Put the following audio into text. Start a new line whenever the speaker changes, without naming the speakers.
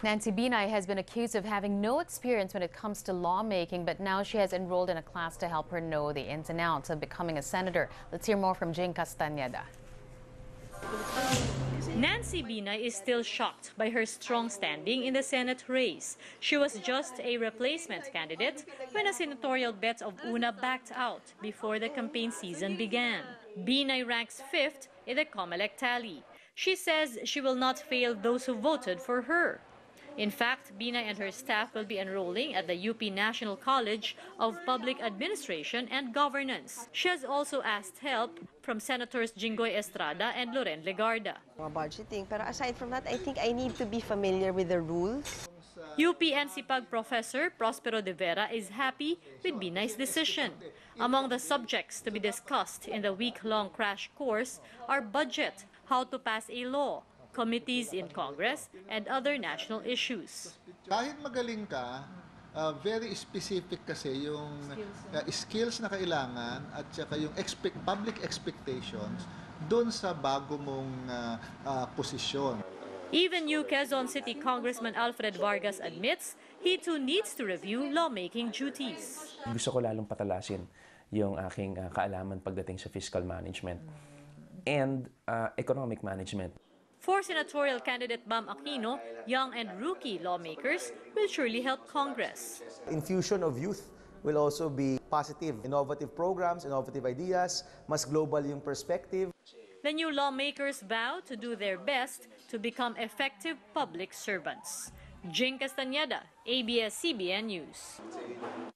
Nancy Binay has been accused of having no experience when it comes to lawmaking, but now she has enrolled in a class to help her know the ins and outs of becoming a senator. Let's hear more from Jing Castaneda.
Nancy Binay is still shocked by her strong standing in the Senate race. She was just a replacement candidate when a senatorial bet of Una backed out before the campaign season began. Binay ranks 5th in the COMELEC tally. She says she will not fail those who voted for her. In fact, Binay and her staff will be enrolling at the UP National College of Public Administration and Governance. She has also asked help from Senators Jing Castaneda and Loren Legarda.
Budgeting, pero aside from that, I think I need to be familiar with the rules.
UP NCPAG Professor Prospero de Vera is happy with Binay's decision. Among the subjects to be discussed in the week-long crash course are budget, how to pass a law, committees in Congress, and other national issues.
Kahit magaling ka, very specific kasi yung skills na kailangan at saka yung public expectations doon sa bago mong posisyon.
Even new Quezon City Congressman Alfred Vargas admits he too needs to review lawmaking duties.
Gusto ko lalong patalasin yung aking kaalaman pagdating sa fiscal management and economic management.
For senatorial candidate Bam Aquino, young and rookie lawmakers will surely help Congress.
Infusion of youth will also be positive. Innovative programs, innovative ideas, mas global yung perspective.
The new lawmakers vow to do their best to become effective public servants. Jing Castaneda, ABS-CBN News.